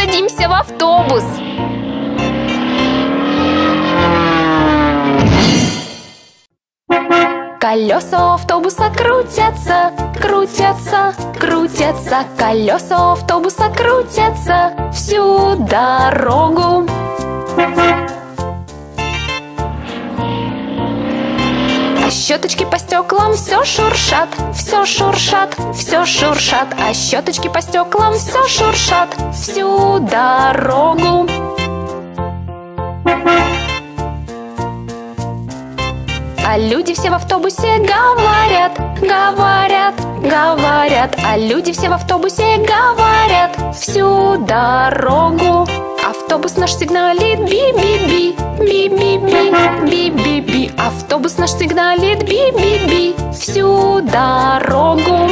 садимся в автобус. Колеса автобуса крутятся, крутятся, крутятся. Колеса автобуса крутятся всю дорогу. А щеточки по стеклам все шуршат, все шуршат, все шуршат. А щеточки по стеклам все шуршат всю дорогу. А люди все в автобусе говорят, говорят, говорят. А люди все в автобусе говорят всю дорогу. Автобус наш сигналит би-би-би, би-би-би, би-би-би. Автобус наш сигналит би-би-би всю дорогу.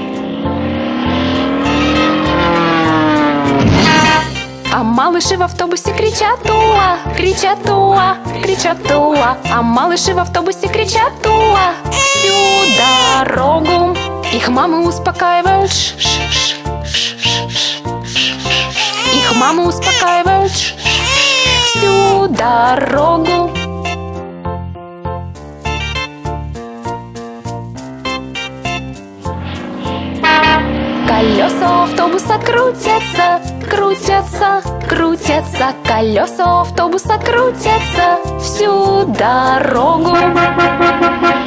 А малыши в автобусе кричат уа, кричат уа, кричат уа. А малыши в автобусе кричат уа всю дорогу. Их мамы успокаивают их мамы успокаивают всю дорогу. Колеса автобуса крутятся, крутятся, крутятся. Колеса автобуса крутятся всю дорогу.